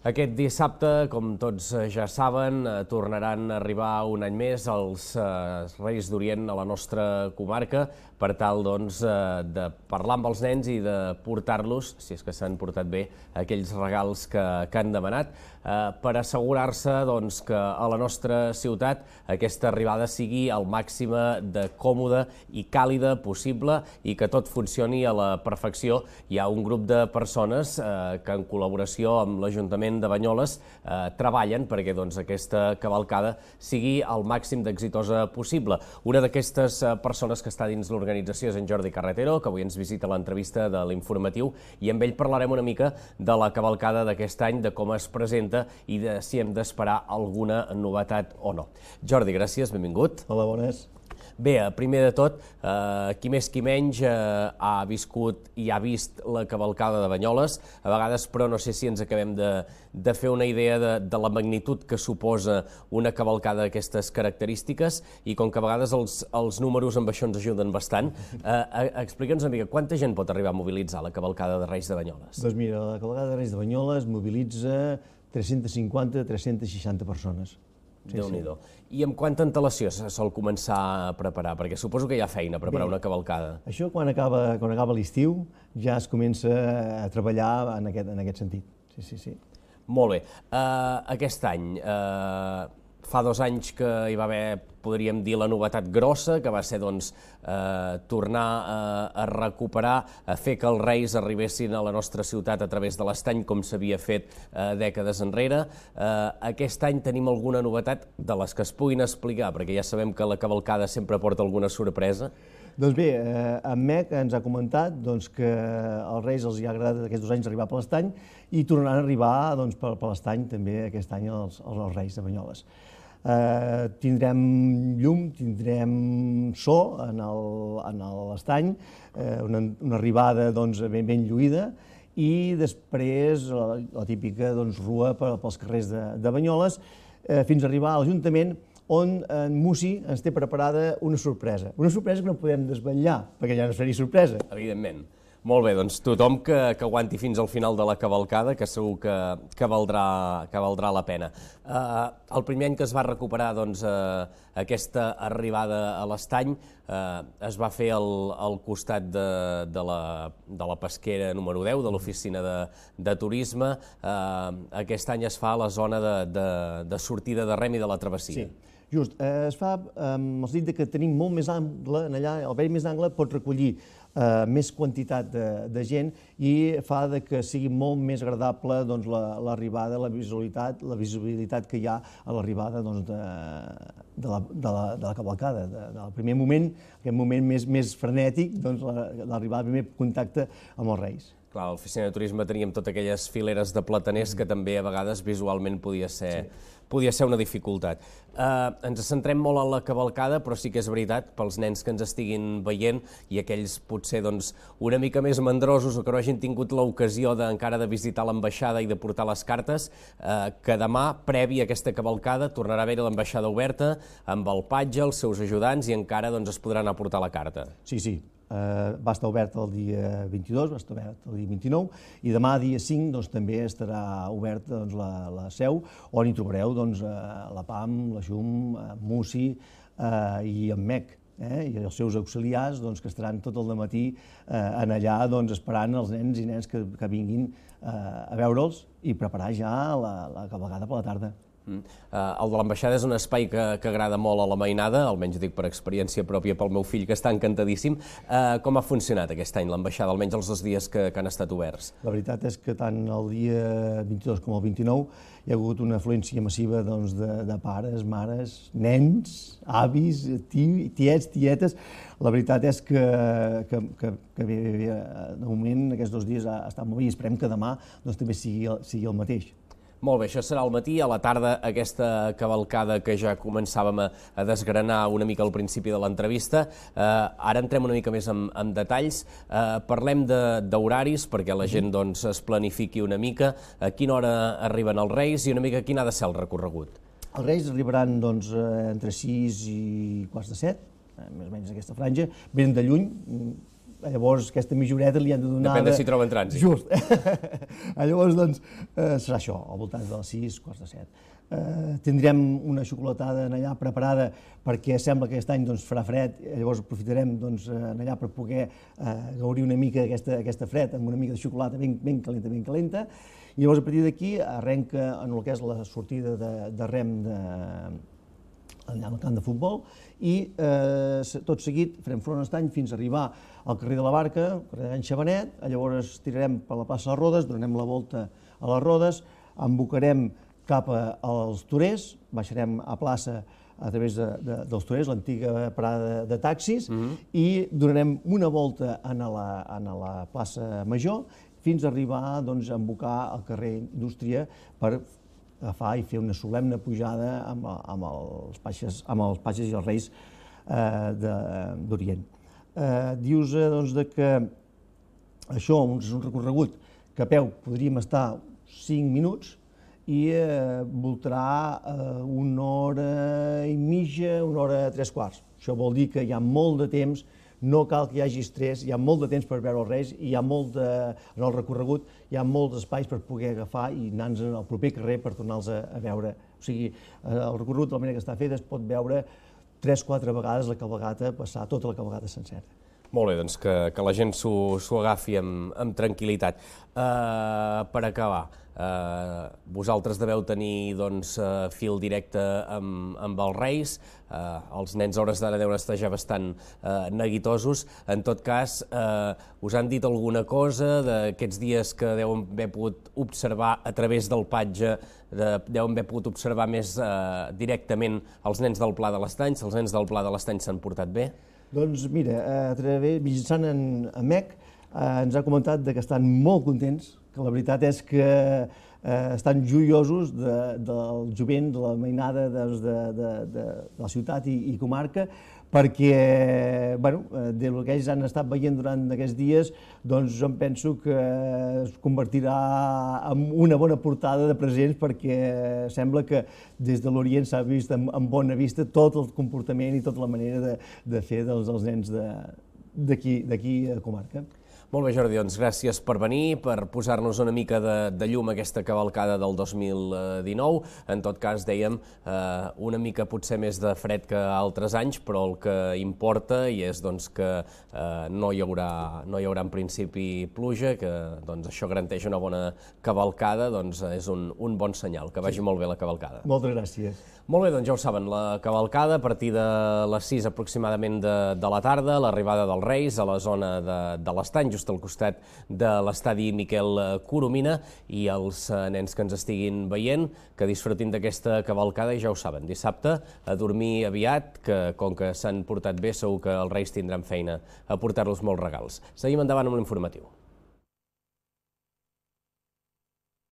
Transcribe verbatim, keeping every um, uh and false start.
Aquest dissabte, com tots ja saben, tornaran a arribar un any més els Reis d'Orient a la nostra comarca per tal doncs, de parlar amb els nens i de portar-los, si és que s'han portat bé, aquells regals que, que han demanat, per assegurar-se doncs, que a la nostra ciutat aquesta arribada sigui el màxim de còmoda i càlida possible i que tot funcioni a la perfecció. Hi ha un grup de persones que en col·laboració amb l'Ajuntament de Banyoles eh, treballen perquè doncs, aquesta cavalcada sigui el màxim d'exitosa possible. Una d'aquestes eh, persones que està dins l'organització és en Jordi Carretero, que avui ens visita a l'entrevista de l'Informatiu, i amb ell parlarem una mica de la cavalcada d'aquest any, de com es presenta i de si hem d'esperar alguna novetat o no. Jordi, gràcies, benvingut. Hola, bones. Bé, primer de tot, eh, qui més qui menys eh, ha viscut i ha vist la cavalcada de Banyoles, a vegades, però no sé si ens acabem de, de fer una idea de, de la magnitud que suposa una cavalcada d'aquestes característiques i com que a vegades els, els números amb això ens ajuden bastant, eh, explica'ns una mica, quanta gent pot arribar a mobilitzar la cavalcada de Reis de Banyoles? Doncs mira, la cavalcada de Reis de Banyoles mobilitza tres-cents cinquanta a tres-cents seixanta persones. Sí, Déu-n'hi-do. Sí. I amb quanta antelació se sol començar a preparar? Perquè suposo que hi ha feina a preparar Bé, una cavalcada. Això quan acaba, quan acaba l'estiu ja es comença a treballar en aquest, en aquest sentit. Sí, sí, sí. Molt bé. Uh, aquest any, uh, fa dos anys que hi va haver, podríem dir, la novetat grossa, que va ser doncs, eh, tornar a, a recuperar, a fer que els Reis arribessin a la nostra ciutat a través de l'Estany, com s'havia fet eh, dècades enrere. Eh, aquest any tenim alguna novetat de les que es puguin explicar, perquè ja sabem que la cavalcada sempre porta alguna sorpresa. Doncs bé, eh, en Mec ens ha comentat doncs, que als Reis els hi ha agradat aquests dos anys arribar per l'Estany i tornaran a arribar doncs, per, per l'Estany també aquest any els, els Reis de Banyoles. Uh, tindrem llum, tindrem so en l'estany, uh, una, una arribada doncs, ben, ben lluïda i després la, la típica doncs, rua per, pels carrers de, de Banyoles uh, fins a arribar a l'Ajuntament on en Musi ens té preparada una sorpresa. Una sorpresa que no podem desvetllar perquè ja no seria sorpresa. Evidentment. Molt bé, doncs tothom que, que aguanti fins al final de la cavalcada, que segur que, que, valdrà, que valdrà la pena. Uh, el primer any que es va recuperar doncs, uh, aquesta arribada a l'Estany uh, es va fer al, al costat de, de, la, de la pesquera número deu, de l'oficina de, de turisme. Uh, aquest any es fa a la zona de, de, de sortida de rem i de la travessia. Sí. Just, eh, es fa amb el sentit que tenim molt més angle, en allà, el vell més angle pot recollir eh, més quantitat de, de gent i fa de que sigui molt més agradable doncs, l'arribada, la, la visualitat, la visibilitat que hi ha a l'arribada doncs, de, de, la, de, la, de la cavalcada, de, del primer moment, aquest moment més, més frenètic, doncs, l'arribada, el primer contacte amb els Reis. Clar, a l'oficina de turisme teníem totes aquelles fileres de plataners que també a vegades visualment podia ser, sí. podia ser una dificultat. Uh, ens centrem molt en la cavalcada, però sí que és veritat, pels nens que ens estiguin veient i aquells potser doncs, una mica més mandrosos o que no hagin tingut l'ocasió encara de visitar l'ambaixada i de portar les cartes, uh, que demà, previ a aquesta cavalcada, tornarà a haver l'ambaixada oberta amb el patge, els seus ajudants i encara doncs, es podran aportar la carta. Sí, sí. Uh, va estar obert el dia vint-i-dos, va estar obert el dia vint-i-nou i demà, dia cinc, doncs, també estarà oberta doncs, la, la seu on hi trobareu doncs, uh, la P A M, la J U M, uh, Musi uh, i en Mec. Eh, i els seus auxiliars doncs, que estaran tot el dematí eh, en allà doncs, esperant els nens i nens que, que vinguin eh, a veure'ls i preparar ja la, la cavalcada per la tarda. Mm. Uh, el de l'ambaixada és un espai que, que agrada molt a la mainada, almenys dic per experiència pròpia pel meu fill, que està encantadíssim. Uh, com ha funcionat aquest any l'ambaixada, almenys els dos dies que, que han estat oberts? La veritat és que tant el dia vint-i-dos com el vint-i-nou hi ha hagut una afluència massiva doncs, de, de pares, mares, nens, avis, tiets, tietes. La veritat és que, que, que, que bé, bé, bé, de moment aquests dos dies ha estat molt bé i esperem que demà doncs, també sigui, sigui el mateix. Molt bé, això serà al matí, a la tarda aquesta cavalcada que ja començàvem a, a desgranar una mica al principi de l'entrevista. Eh, ara entrem una mica més en, en detalls. Eh, parlem d'horaris perquè la gent doncs, es planifiqui una mica a quina hora arriben els Reis i una mica quin ha de ser el recorregut. Els Reis arribaran doncs, entre sis i quarts de set, més o menys aquesta franja, venen de lluny, Llavors, aquesta mitjoreta li han de donar... Depèn de si troben trànsit. Just. Llavors, doncs, eh, serà això, al voltant de les sis, quarts de set. Eh, tindrem una xocolatada en allà preparada perquè sembla que aquest any doncs, farà fred, llavors aprofitarem doncs, en allà per poder eh, gaudir una mica d'aquesta aquesta fred amb una mica de xocolata ben, ben calenta, ben calenta. I llavors, a partir d'aquí, arrenca en el que és la sortida de, de rem de, allà al camp de futbol i eh, tot seguit farem front a Estany fins a arribar al carrer de la Barca, al carrer d'en Xabanet, llavors tirarem per la plaça de les Rodes, donarem la volta a les Rodes, embocarem cap als Torers, baixarem a plaça a través de, de, dels Torers, l'antiga parada de, de taxis, mm-hmm. i donarem una volta en la, en la plaça Major fins a arribar doncs, a embocar al carrer Indústria per agafar i fer una solemne pujada amb, amb, els, patges, amb els patges i els reis eh, d'Orient. Eh, dius eh, doncs, de que això és un recorregut que a peu podríem estar cinc minuts i eh, voltarà eh, una hora i mitja, una hora tres quarts. Això vol dir que hi ha molt de temps, no cal que hi hagi estrès, hi ha molt de temps per veure els reis, i hi ha molt de, en el recorregut hi ha molts espais per poder agafar i anar-nos al proper carrer per tornar-los a, a veure. O sigui, el recorregut de la manera que està fet es pot veure tres quatre vegades la cavalcada, passar tota la cavalcada sencera. Molt bé, doncs que, que la gent s'ho agafi amb, amb tranquil·litat. Uh, per acabar, uh, vosaltres deveu tenir doncs, uh, fil directe amb, amb els Reis, uh, els nens a hores d'ara deuen estar ja bastant uh, neguitosos. En tot cas, uh, us han dit alguna cosa d'aquests dies que deuen haver pogut observar a través del patge, de, deuen haver pogut observar més uh, directament els nens del Pla de l'Estany? Els nens del Pla de l'Estany s'han portat bé? Doncs mira, a través, mitjançant en Mec, eh, ens ha comentat de que estan molt contents, que la veritat és que eh, estan joiosos de, del jovent, de la mainada de, de, de, de, de la ciutat i, i comarca, perquè, bueno, del que ells han estat veient durant aquests dies, doncs jo em penso que es convertirà en una bona portada de presents, perquè sembla que des de l'Orient s'ha vist amb, amb bona vista tot el comportament i tota la manera de, de fer dels, dels nens d'aquí a comarca. Molt bé, Jordi, doncs gràcies per venir, per posar-nos una mica de, de llum a aquesta cavalcada del dos mil dinou. En tot cas, dèiem, eh, una mica potser més de fred que altres anys, però el que importa i és doncs, que eh, no, hi haurà, no hi haurà en principi pluja, que doncs, això garanteix una bona cavalcada, doncs és un, un bon senyal. Que vagi molt bé la cavalcada. Moltes gràcies. Molt bé, doncs ja ho saben, la cavalcada a partir de les sis aproximadament de, de la tarda, l'arribada dels Reis a la zona de, de l'Estany, just al costat de l'estadi Miquel Coromina, i els nens que ens estiguin veient, que disfrutin d'aquesta cavalcada, i ja ho saben, dissabte a dormir aviat, que com que s'han portat bé segur que els Reis tindran feina a portar-los molts regals. Seguim endavant amb l'informatiu.